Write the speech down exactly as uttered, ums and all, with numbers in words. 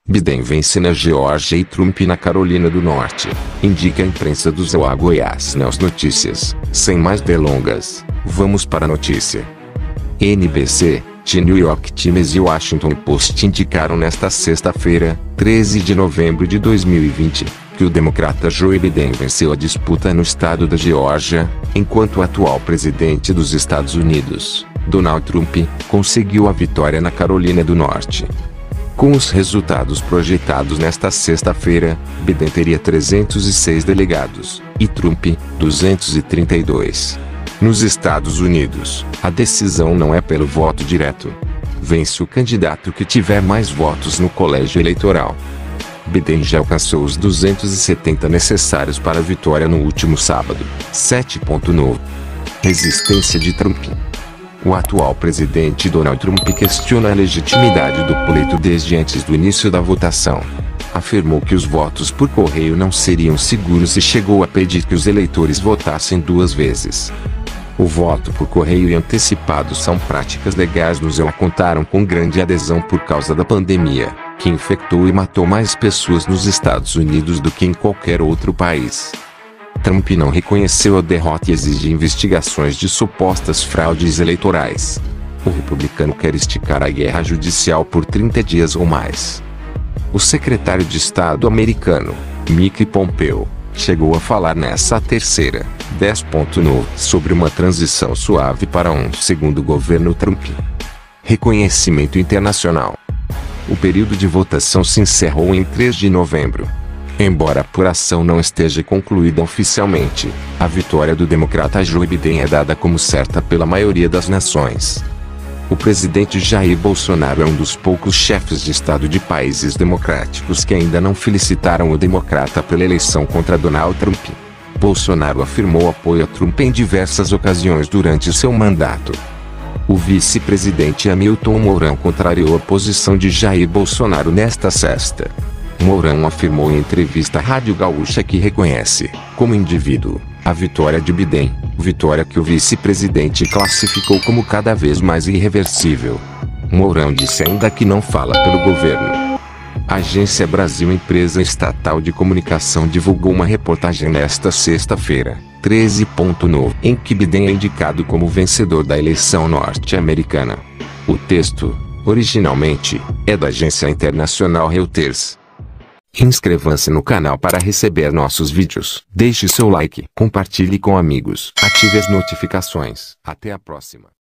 Biden vence na Geórgia e Trump na Carolina do Norte, indica a imprensa do Zoa Goiás News Notícias. Sem mais delongas, vamos para a notícia. N B C, The New York Times e Washington Post indicaram nesta sexta-feira, treze de novembro de dois mil e vinte, que o democrata Joe Biden venceu a disputa no estado da Geórgia, enquanto o atual presidente dos Estados Unidos, Donald Trump, conseguiu a vitória na Carolina do Norte. Com os resultados projetados nesta sexta-feira, Biden teria trezentos e seis delegados, e Trump, duzentos e trinta e dois. Nos Estados Unidos, a decisão não é pelo voto direto. Vence o candidato que tiver mais votos no colégio eleitoral. Biden já alcançou os duzentos e setenta necessários para a vitória no último sábado. sete ponto nove. Resistência de Trump. O atual presidente Donald Trump questiona a legitimidade do pleito desde antes do início da votação. Afirmou que os votos por correio não seriam seguros e chegou a pedir que os eleitores votassem duas vezes. O voto por correio e antecipado são práticas legais no Zoa, contaram com grande adesão por causa da pandemia, que infectou e matou mais pessoas nos Estados Unidos do que em qualquer outro país. Trump não reconheceu a derrota e exige investigações de supostas fraudes eleitorais. O republicano quer esticar a guerra judicial por trinta dias ou mais. O secretário de Estado americano, Mike Pompeo, chegou a falar nessa terceira, dez ponto nove, sobre uma transição suave para um segundo governo Trump. Reconhecimento internacional. O período de votação se encerrou em três de novembro. Embora a apuração não esteja concluída oficialmente, a vitória do democrata Joe Biden é dada como certa pela maioria das nações. O presidente Jair Bolsonaro é um dos poucos chefes de Estado de países democráticos que ainda não felicitaram o democrata pela eleição contra Donald Trump. Bolsonaro afirmou apoio a Trump em diversas ocasiões durante seu mandato. O vice-presidente Hamilton Mourão contrariou a posição de Jair Bolsonaro nesta sexta. Mourão afirmou em entrevista à Rádio Gaúcha que reconhece, como indivíduo, a vitória de Biden, vitória que o vice-presidente classificou como cada vez mais irreversível. Mourão disse ainda que não fala pelo governo. A Agência Brasil, empresa estatal de comunicação, divulgou uma reportagem nesta sexta-feira, treze ponto nove, em que Biden é indicado como vencedor da eleição norte-americana. O texto, originalmente, é da agência internacional Reuters. Inscreva-se no canal para receber nossos vídeos. Deixe seu like, compartilhe com amigos, ative as notificações. Até a próxima.